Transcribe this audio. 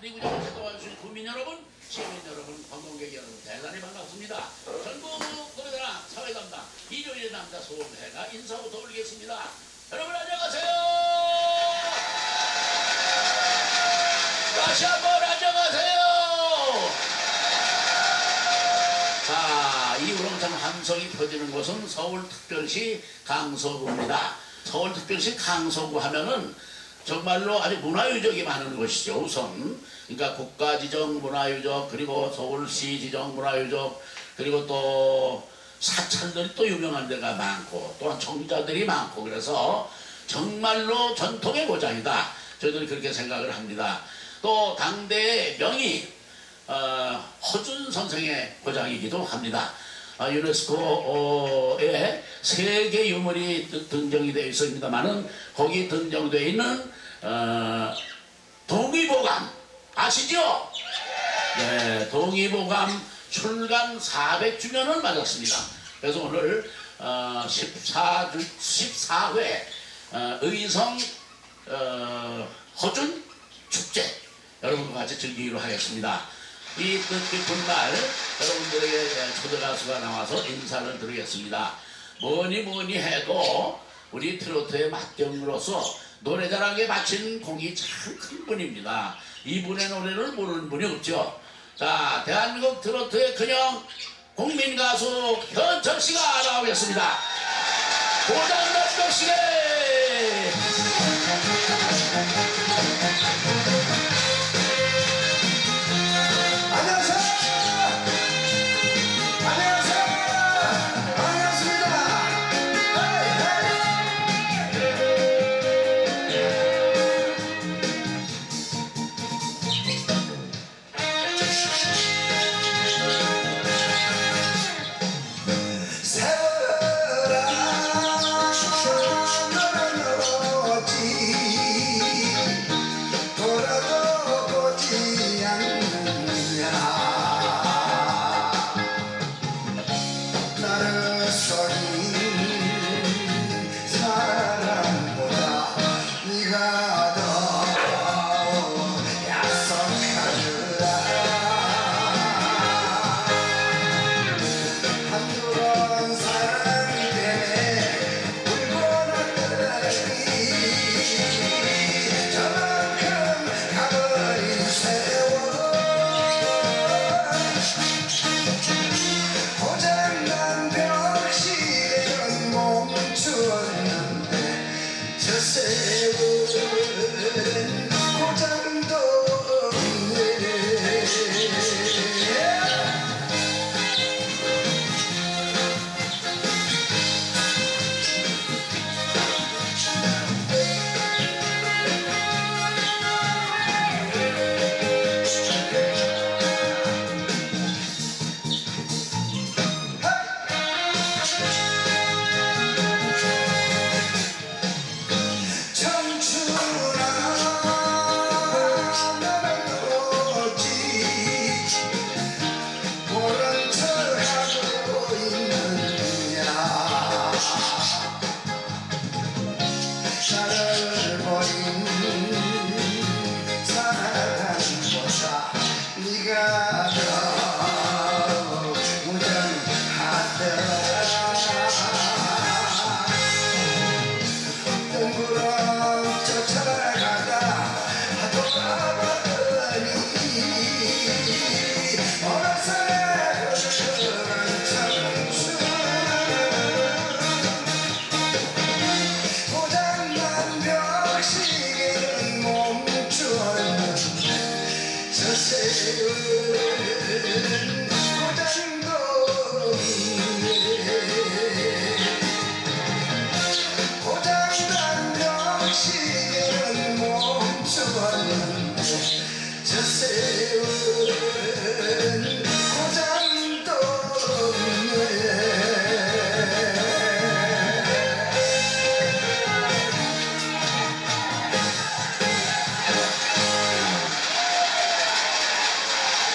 산리구장을 도와주신 국민 여러분, 시민 여러분, 관광객 여러분 대단히 반갑습니다. 전국 노래자랑 사회담당 일요일 남자 소음회가 인사부터 올리겠습니다. 여러분 안녕하세요. 다시 한번 안녕하세요. 자, 이 우렁찬 함성이 퍼지는 곳은 서울특별시 강서구입니다. 서울특별시 강서구 하면은 정말로 아주 문화유적이 많은 곳이죠. 우선 그러니까 국가지정 문화유적, 그리고 서울시 지정 문화유적, 그리고 또 사찰들이 또 유명한 데가 많고 또한 청자들이 많고, 그래서 정말로 전통의 고장이다, 저희들은 그렇게 생각을 합니다. 또 당대의 명의 허준 선생의 고장이기도 합니다. 유네스코에 세계 유물이 등정이 되어 있습니다만은 거기 등정되어 있는 동의보감 아시죠? 네, 동의보감 출간 400주년을 맞았습니다. 그래서 오늘 14회 의성 허준 축제 여러분과 같이 즐기기로 하겠습니다. 이 뜻깊은 날 여러분들에게 초대가수가 나와서 인사를 드리겠습니다. 뭐니 해도 우리 트로트의 맏형으로서 노래자랑에 바친 공이 참 큰 분입니다. 이분의 노래를 모르는 분이 없죠. 자, 대한민국 트로트의 근영 국민가수 현철씨가 나오겠습니다. 고장났던 시계. 청춘